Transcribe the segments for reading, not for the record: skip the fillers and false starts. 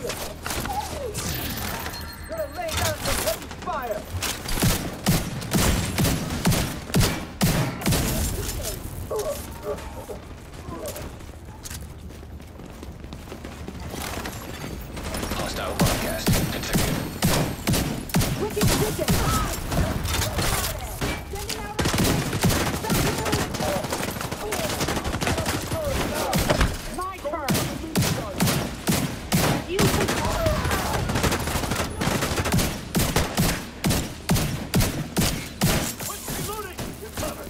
Gonna lay down some heavy fire! Hostile broadcast detected. Wicked position! My turn! You Reloading! You're covered!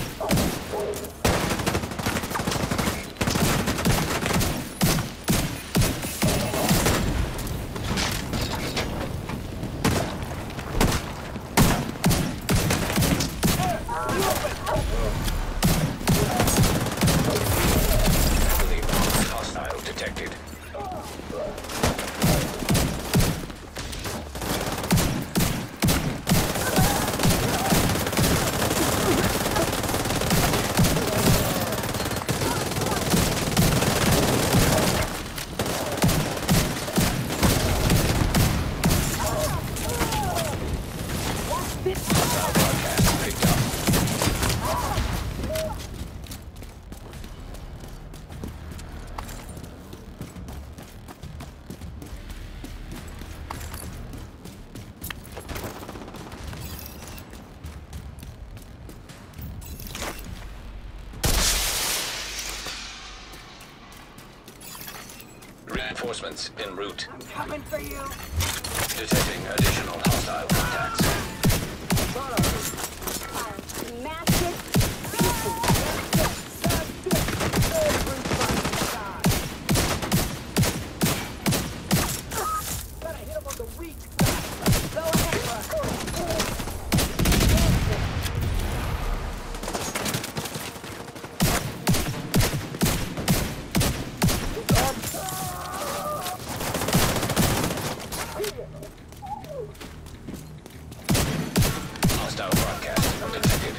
Heavily armed hostile detected. Hostile broadcast picked up. Reinforcements en route. I'm coming for you! Detecting additional hostile contacts. smashed it! Gotta hit him on the weak side! Go ahead, Hostile broadcast detected.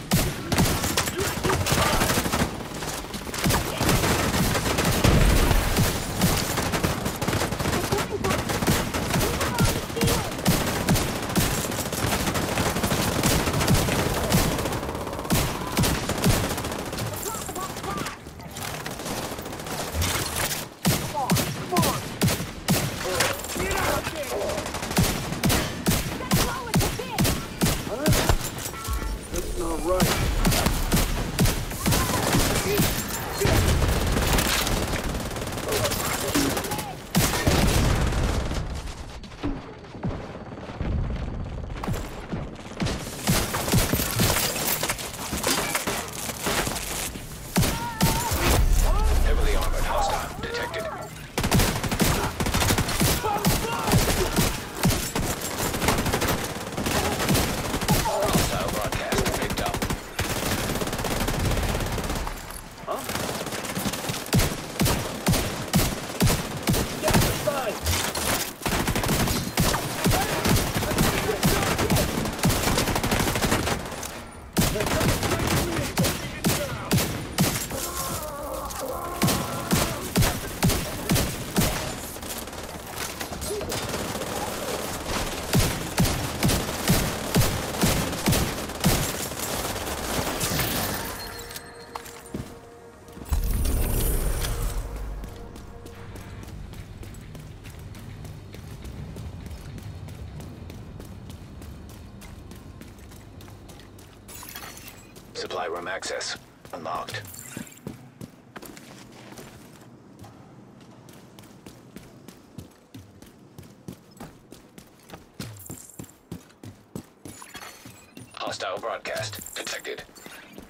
That's not right. Heavily armored hostile detected. Hostile broadcast picked up. Get the side! Supply room access unlocked. Hostile broadcast detected.